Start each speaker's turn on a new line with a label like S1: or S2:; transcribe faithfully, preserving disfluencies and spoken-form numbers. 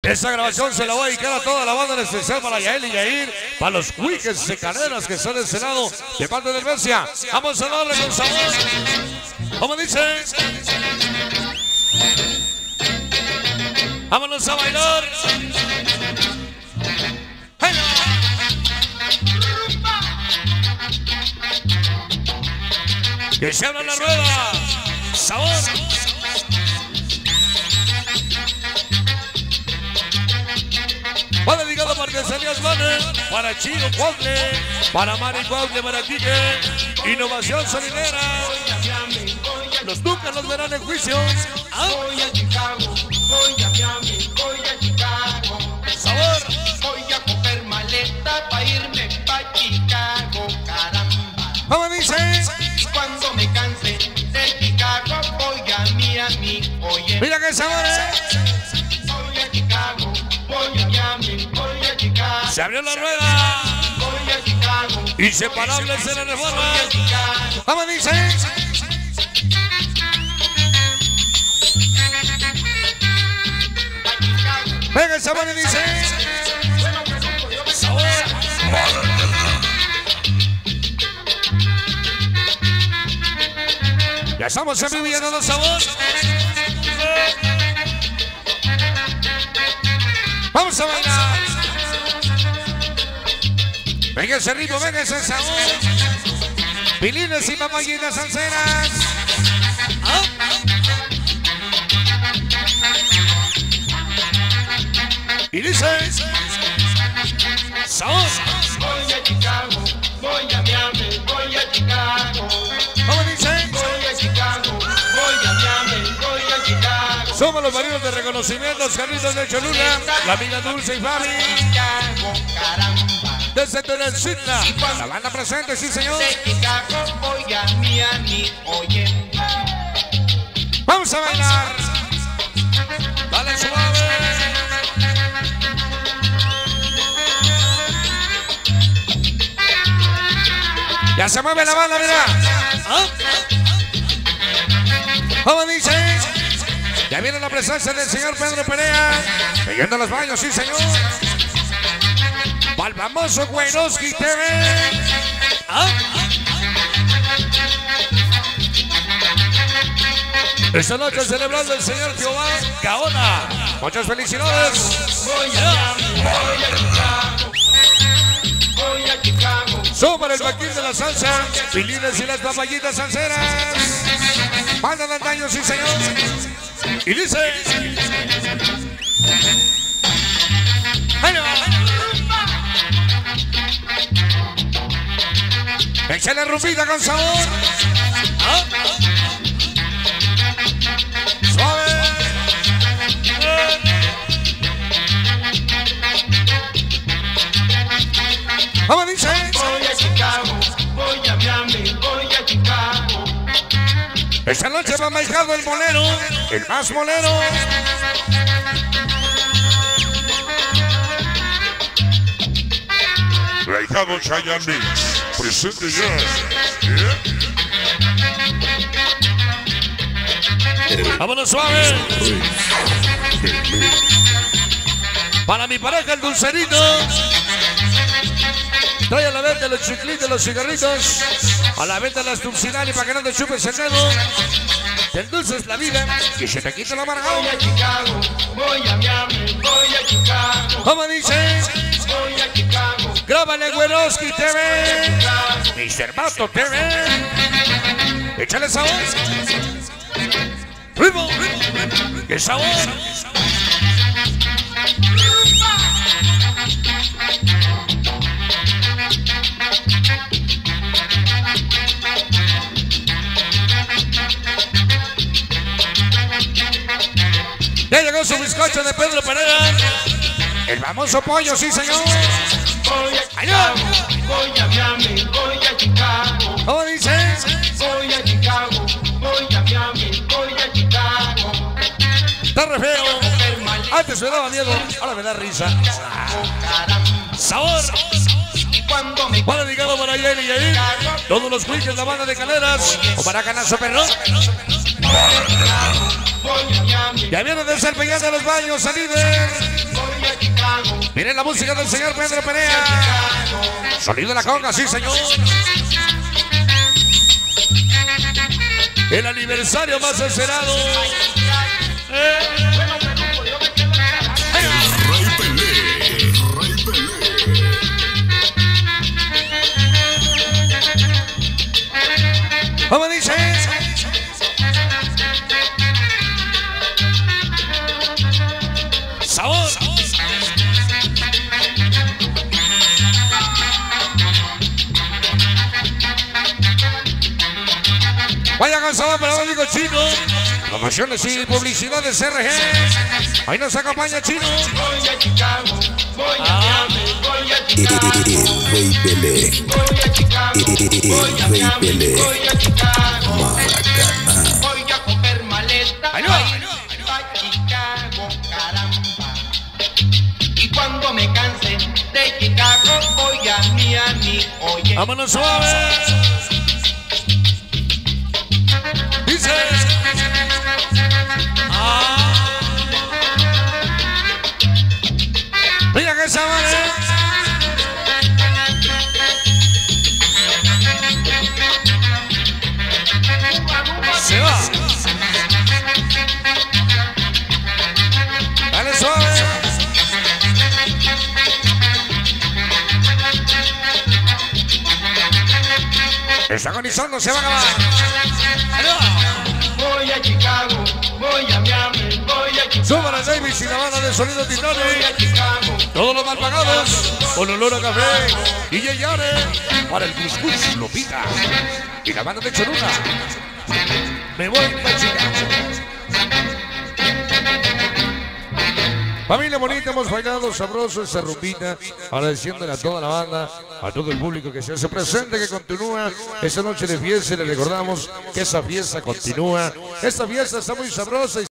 S1: Esta grabación se la voy a dedicar a toda la banda, en especial para Yael y Yair, para los Wickets de Caneras que son de ese lado, de parte del Bercia. Vamos a darle con sabor. ¿Cómo dice? Vámonos a bailar. Que se abra la rueda. Sabor. Va dedicado para Artesanías Mane, para Chino Cuautle, para Mari Cuautle, para Quique, Innovación Solinera. Los Ducas los verán en juicio. ¿Ah?
S2: Voy a Chicago, voy a Miami, voy a Chicago.
S1: Sabor.
S2: Voy a coger maleta para irme pa' Chicago, caramba.
S1: ¿Cómo dice?
S2: Cuando me canse de Chicago, voy a Miami, oye.
S1: Mira qué sabor, ¿eh?
S2: Voy a Chicago, voy a Miami, voy a Chicago.
S1: Se abrió la rueda.
S2: Voy a Chicago.
S1: Inseparables en la reforma.
S2: Voy a Chicago.
S1: ¿Cómo dice? Venga el sabor y dice. Sabor. Ya estamos en vivo y dando sabor. Vamos a bailar. Venga ese ritmo, venga ese sabor. Pilines y papayitas salseras. ¿Ah? Y dice. Sabor.
S2: Voy a Chicago, voy a Miami, voy a Chicago.
S1: ¿Cómo dice?
S2: Voy a Chicago, voy a Miami, voy a Chicago.
S1: Somos los maridos de reconocimiento, los carritos de Cholula, la amiga Dulce y Fabi.
S2: Chicago, caramba.
S1: Desde Teresita, la banda presente, sí señor.
S2: De Chicago voy a Miami, oye.
S1: Vamos a bailar. Dale suave. Ya se mueve la banda, mira. ¿Ah? ¿Cómo dice? Ya viene la presencia del señor Pedro Perea. Siguiendo los baños, sí señor. Para el famoso Güeroski T V. ¿Ah? Esta noche celebrando el señor Jehová Gaona. Muchas felicidades.
S2: Voy a Miami, voy a Chicago. Voy a Chicago.
S1: Son para el vaquín de la salsa, pilines y las papayitas salseras. Banda de antaño, sí señor. Y dice. ¡Bueno! Échale rumbita con sabor. ¿Ah? Suave. ¿Cómo dice?
S2: Voy a Chicago, voy a Miami, voy a Chicago.
S1: Esta noche va manejando el molero, el más molero.
S3: Raijado Chayanne Mix, presente ya. Yeah.
S1: Vámonos suave. Para mi pareja el dulcerito. Trae a la venta los chiclitos, los cigarritos. A la venta las dulcinales para que no te chupes el dedo. El dulce es la vida y se te quita la amargado.
S2: Voy a Chicago, voy a Miami, voy a Chicago.
S1: ¿Cómo dice?
S2: Voy a Chicago.
S1: Grábale Güeroski T V. mister Mato T V. Échale sabor. ¡Ritmo! ¡Qué sabor! Ya llegó su bizcocho de Pedro Perea. El famoso pollo, sí señor.
S2: Voy a Chicago, voy a Miami, voy a Chicago.
S1: ¿Cómo dices?
S2: Voy a Chicago, voy a Miami, voy a Chicago.
S1: Está re feo. Antes me daba miedo, ahora me da risa. Sabor.
S2: Cuando me
S1: Va dedicado para Yael y Yair. Todos los Wickets, la banda de Caneras. O para Canazo Perro.
S2: voy a Miami,
S1: Ya viene de ser pegando a los baños, a líder.
S2: voy
S1: Miren la música del señor Pedro Perea. Sonido de la conga, sí señor. El aniversario más esperado. Eh.
S3: Rey Pelé, Rey Pelé.
S1: ¿Cómo dice? Sabor. Vaya con sabor para el amigo Chino. Promociones y publicidad de C R G. Ahí nos acompaña Chino.
S2: Voy a Chicago, voy a Miami, voy a Chicago.
S4: Rey Pelé,
S2: Voy a Chicago, voy a
S4: Rey
S2: Miami,
S4: Pelé,
S2: voy a Chicago.
S4: Maracaná.
S2: Voy a coger maleta
S1: Ahí va,
S2: para
S1: ahí
S2: ir
S1: va, ahí
S2: pa' Chicago, caramba. Y cuando me canse de Chicago, voy a Miami, oye.
S1: Vámonos suave. Dice. Ah. Mira que sabor. Se va. Dale suave. Está agonizando, se va a acabar.
S2: Voy a Chicago, voy a Miami, voy a Chicago.
S1: Suban a Davis y la banda de sonido
S2: Voy a
S1: Titanic.
S2: Chicago.
S1: Todos los mal pagados. Con olor a café. D J Yare. Para el Cuscus Lopita. Y la banda de Cholula. Me voy para Chicago. Familia bonita, hemos bailado sabroso esa rumbita, agradeciéndole a toda la banda, a todo el público que se hace presente, que continúa esa noche de fiesta y le recordamos que esa fiesta continúa. Esta fiesta está muy sabrosa. Y